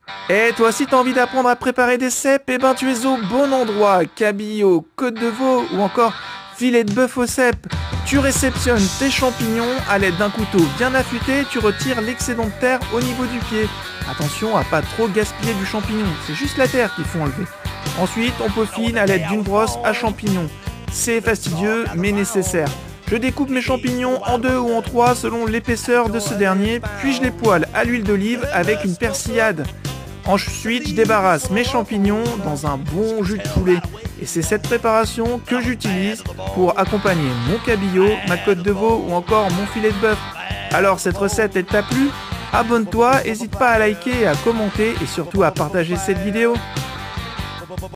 Et toi, si t'as envie d'apprendre à préparer des cèpes, eh ben tu es au bon endroit. Cabillaud, côte de veau ou encore filet de bœuf au cèpe. Tu réceptionnes tes champignons à l'aide d'un couteau bien affûté, tu retires l'excédent de terre au niveau du pied. Attention à pas trop gaspiller du champignon, c'est juste la terre qu'il faut enlever. Ensuite, on peaufine à l'aide d'une brosse à champignons. C'est fastidieux mais nécessaire. Je découpe mes champignons en deux ou en trois selon l'épaisseur de ce dernier, puis je les poêle à l'huile d'olive avec une persillade. Ensuite, je débarrasse mes champignons dans un bon jus de poulet. Et c'est cette préparation que j'utilise pour accompagner mon cabillaud, ma côte de veau ou encore mon filet de bœuf. Alors cette recette, elle t'a plu? Abonne-toi, n'hésite pas à liker, à commenter et surtout à partager cette vidéo.